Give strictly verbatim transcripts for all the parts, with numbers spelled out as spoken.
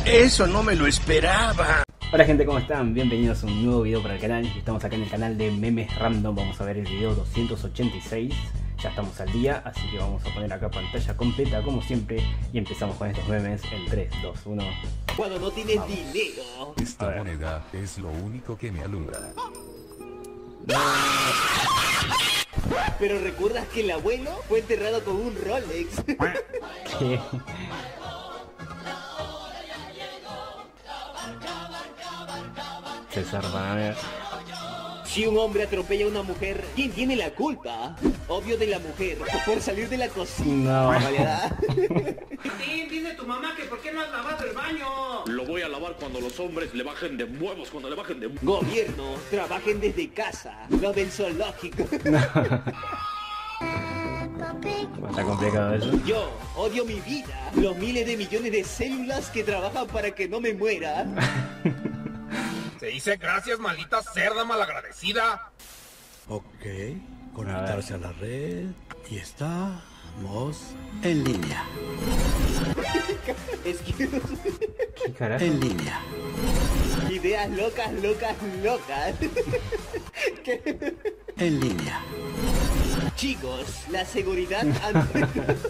Eso no me lo esperaba. Hola gente, ¿cómo están? Bienvenidos a un nuevo video para el canal. Estamos acá en el canal de Memes Random. Vamos a ver el video doscientos ochenta y seis. Ya estamos al día, así que vamos a poner acá pantalla completa como siempre. Y empezamos con estos memes en tres, dos, uno. Cuando no tienes dinero. Esta moneda es lo único que me alumbra. No. Pero recuerdas que el abuelo fue enterrado con un Rolex. ¿Qué? César Banner. Si un hombre atropella a una mujer, ¿quién tiene la culpa? Obvio de la mujer, por salir de la cocina. No. ¿Vale? Sí, dice tu mamá que por qué no has lavado el baño. Lo voy a lavar cuando los hombres le bajen de huevos, cuando le bajen de... Gobierno, trabajen desde casa. Lo del zoológico. Está complicado eso. Yo odio mi vida. Los miles de millones de células que trabajan para que no me muera. Se dice gracias, maldita cerda malagradecida. Ok, conectarse a la red y estamos en línea. Excuse. ¿Qué carajo? En línea. Ideas locas, locas, locas. ¿Qué? En línea. Chicos, la seguridad ante...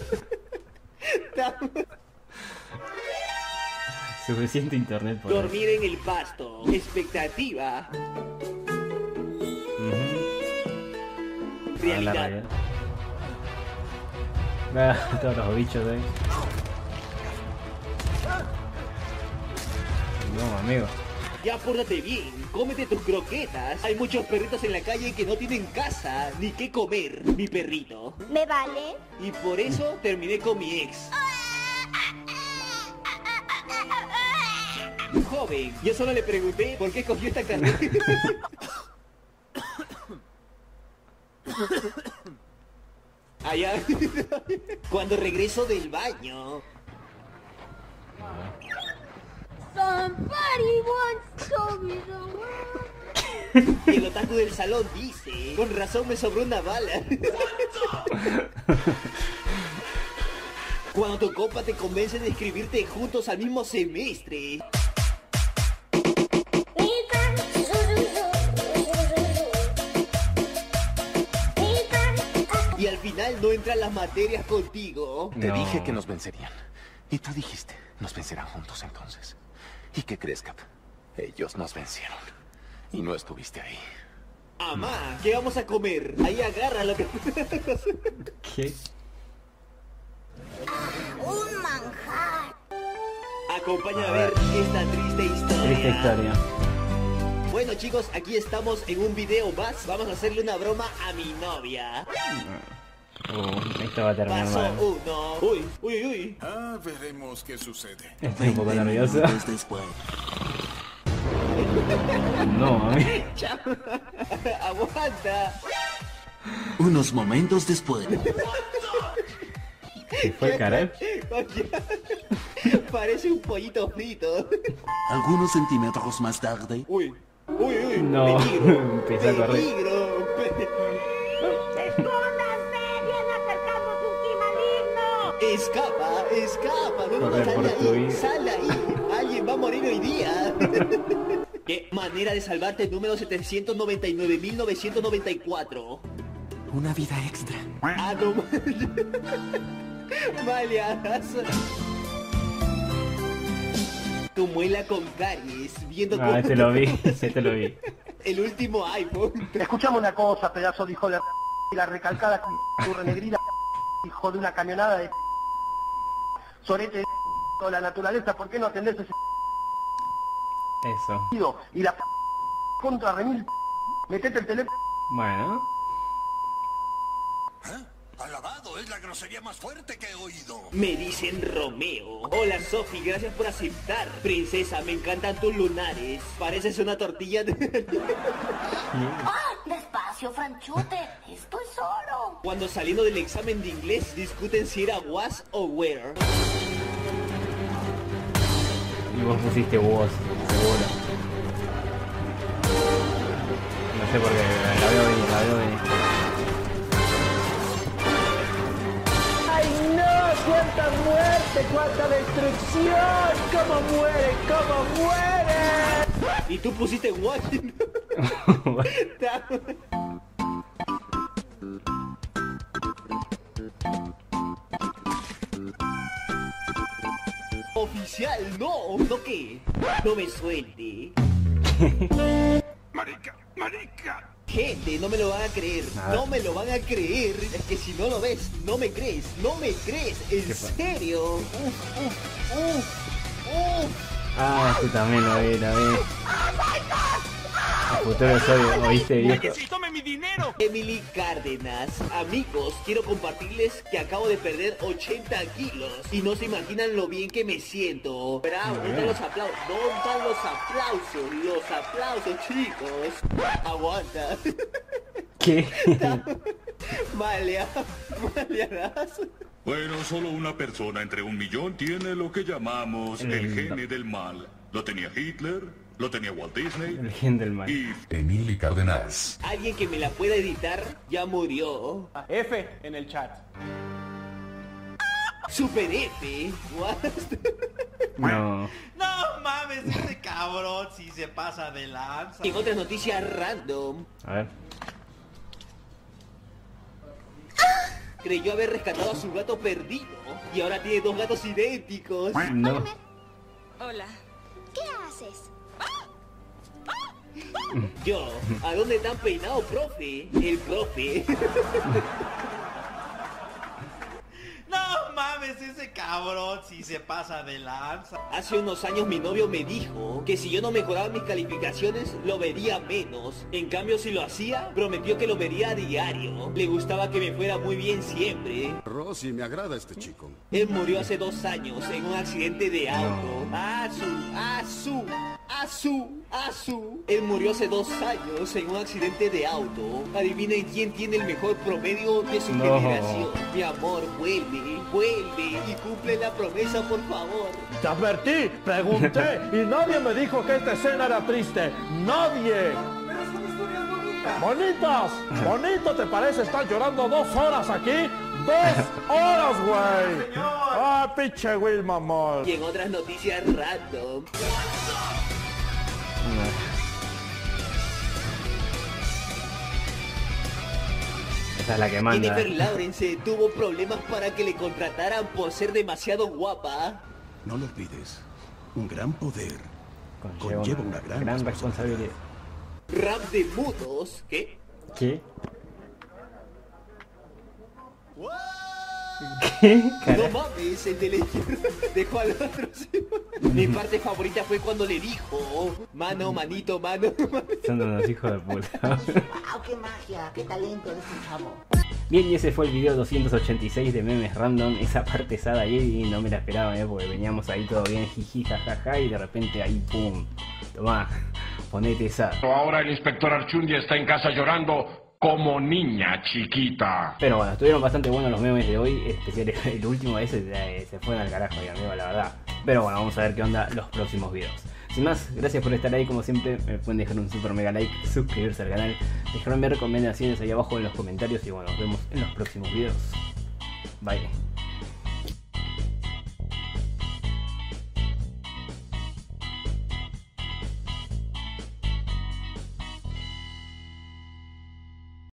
Suficiente internet por eso. Dormir en el pasto. Expectativa. Ujú. Realidad. Ah, la realidad. Ah, todos los bichos ahí. No, amigo. Ya pórtate bien, cómete tus croquetas. Hay muchos perritos en la calle que no tienen casa ni qué comer, mi perrito. ¿Me vale? Y por eso terminé con mi ex. Joven, yo solo le pregunté por qué cogió esta carrera. Allá. Cuando regreso del baño. Somebody wants to be the world. Y el otaku del salón dice, con razón me sobró una bala. Cuando tu compa te convence de inscribirte juntos al mismo semestre. Y al final no entran las materias contigo. Te No. dije que nos vencerían. Y tú dijiste, nos vencerán juntos entonces. ¿Y qué crees, Cap? Ellos nos vencieron. Y no estuviste ahí. Amá, ¿qué vamos a comer? Ahí agarra lo que... ¿Qué? Un manjar. Acompáñame a ver esta triste historia. Triste historia. Bueno chicos, aquí estamos en un video más. Vamos a hacerle una broma a mi novia. Uh, esto va a terminar Paso mal. uno. Uy, uy, uy. Ah, veremos qué sucede. Estoy un poco nervioso. Después. No, amigo. Chao. Aguanta. Unos momentos después. ¿Qué fue, caray? Oye, parece un pollito frito. Algunos centímetros más tarde. Uy, uy, uy. No, Peligro. empecé a correr. Peligro. Pe- ¡Escóndanse! ¡Viene acercándose un ki maligno! Escapa, escapa. No, no, Correr sal por de tu ahí, vida. sal de ahí. Alguien va a morir hoy día. ¿Qué manera de salvarte el número setecientos noventa y nueve mil novecientos noventa y cuatro? Una vida extra. Ah, no. Maleadas. Tu muela con caries, viendo Ah, cómo- este lo vi, este lo vi. el último iPhone. Escuchame una cosa, pedazo de hijo de y la recalcada tu renegrida, hijo de una camionada de sorete de con la naturaleza, ¿por qué no atendés ese Eso. y la contra remil? Metete el teléfono. Bueno. Alabado, es la grosería más fuerte que he oído. Me dicen Romeo. Hola Sofi, gracias por aceptar. Princesa, me encantan tus lunares. Pareces una tortilla de... ¡Ah! Despacio, Franchute. Estoy solo. Cuando saliendo del examen de inglés discuten si era was o where. Y vos pusiste vos, seguro. No sé por qué, la veo venir, la veo venir. ¡Ay, no! ¡Cuánta muerte! ¡Cuánta destrucción! ¡Cómo muere! ¡Cómo muere! Y tú pusiste Washington. Oficial, no, ¿no qué? No me suelte. Marica, marica. Gente, no me lo van a creer, no me lo van a creer. Es que si no lo ves, no me crees, no me crees, en serio. Uf, uf, uf, uf. Ah, este también lo vi, lo vi. El futuro soy, ¿oíste, viejo? ¡Tome mi dinero! Emily Cárdenas, amigos, quiero compartirles que acabo de perder ochenta kilos y no se imaginan lo bien que me siento. Bravo, ¿dónde están los aplausos? ¿Dónde están los aplausos? Los aplausos, chicos. Aguanta. ¿Qué? Malea, maleadas. Bueno, solo una persona entre un millón tiene lo que llamamos el, el gene del mal. Lo tenía Hitler, lo tenía Walt Disney. El gen del mal. Y Emily Cárdenas. Alguien que me la pueda editar ya murió. F en el chat. Super F. What? No. No mames, ese cabrón si se pasa de lanza. En otras noticias random. A ver. Creyó haber rescatado a su gato perdido y ahora tiene dos gatos idénticos. No. Hola. ¿Qué haces? Yo, ¿a dónde te han peinado, profe? El profe. No mames, ese cabrón si se pasa de lanza. Hace unos años mi novio me dijo que si yo no mejoraba mis calificaciones, lo vería menos. En cambio, si lo hacía, prometió que lo vería a diario. Le gustaba que me fuera muy bien siempre. Rosy, me agrada este chico. Él murió hace dos años en un accidente de auto. Asu, asu, asu, asu. Él murió hace dos años en un accidente de auto. Adivinen quién tiene el mejor promedio de su No. generación. Mi amor, vuelve, vuelve y cumple la promesa, por favor. Te advertí, pregunté y nadie me dijo que esta escena era triste. ¡Nadie! Pero son historias bonitas. ¡Bonitas! ¿Bonito te parece estar llorando dos horas aquí? ¡Dos horas, güey! ¡Ah, pinche Will, mamón! Y en otras noticias random. Esa es la que manda. Jennifer Lawrence tuvo problemas para que le contrataran por ser demasiado guapa. No lo olvides. Un gran poder Conlleva, conlleva una, una gran, gran responsabilidad. Rap de mudos. ¿Qué? ¿Qué? ¿Qué? No mames, el de la izquierda dejó al otro. ¿Sí? Mi parte favorita fue cuando le dijo: mano, manito, mano, mano. Son unos hijos de puta. ¡Wow, qué magia! ¡Qué talento de ese chavo! Bien, y ese fue el video doscientos ochenta y seis de Memes Random. Esa parte sada ahí no me la esperaba, ¿eh? Porque veníamos ahí todo bien, jiji, jajaja, y de repente ahí, pum. Tomá, ponete esa. Ahora el inspector Archundia está en casa llorando como niña chiquita. Pero bueno, estuvieron bastante buenos los memes de hoy, especial el último ese eh, se fue al carajo, amigo, la verdad. Pero bueno, vamos a ver qué onda los próximos videos. Sin más, gracias por estar ahí, como siempre, me pueden dejar un super mega like, suscribirse al canal, dejarme recomendaciones ahí abajo en los comentarios y bueno, nos vemos en los próximos videos. Bye.